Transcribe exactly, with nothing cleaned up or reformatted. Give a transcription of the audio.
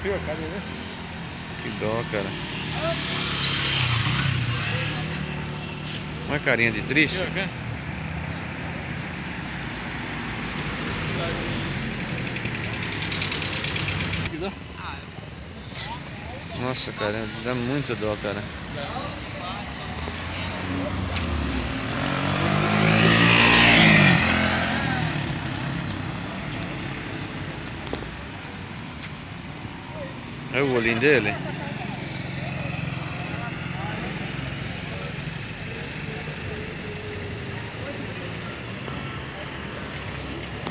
frio, cara, né? Que dó, cara. Uma carinha de triste. Nossa, cara, dá muito dó, cara. É o olhinho dele?